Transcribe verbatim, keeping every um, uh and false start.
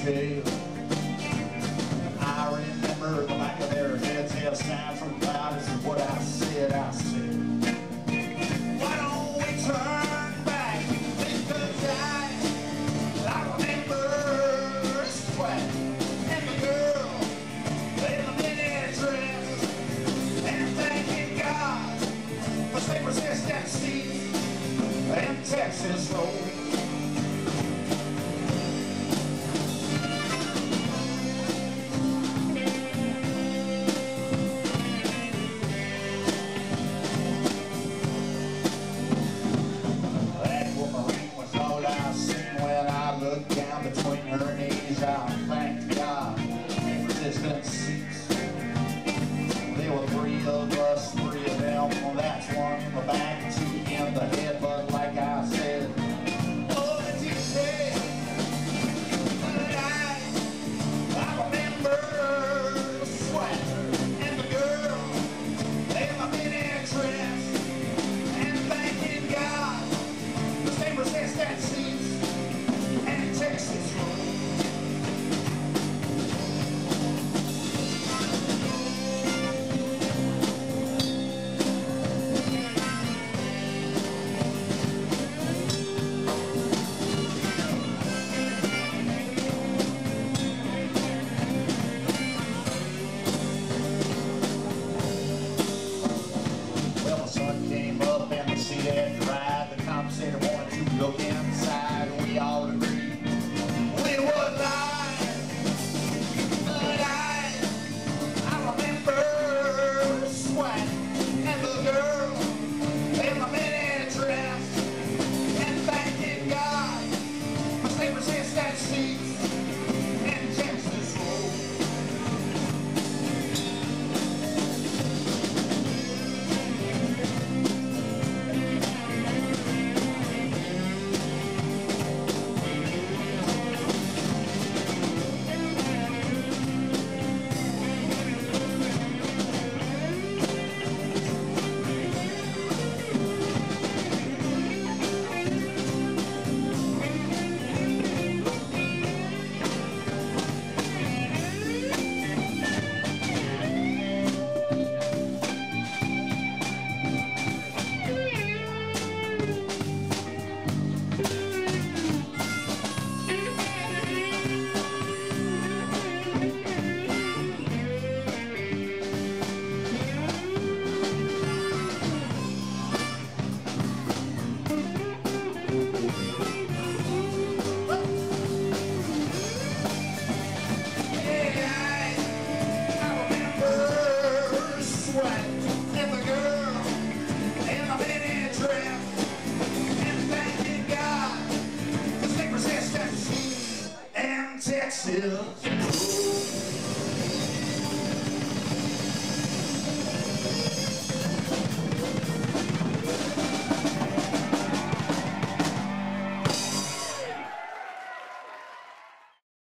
detail. I remember the back of their heads held sound from cloud. This is what I said, I said, why don't we turn back? Because I, I remember sweat and the girl in the mini dress, and thanking God for state resistance and Texas road. Looked down between her knees, I thanked God resistance ceased. There were three of us, three of them. Well, that's one in the back, two in the head, but like I said, oh, the detail. But I, I remember the sweat and the girl in the mini dress, and thanking God the same resistance ceased. Texas road. Well, the sun came up and the seat had dried. The compensator wanted to go inside, and we all agreed. Texas.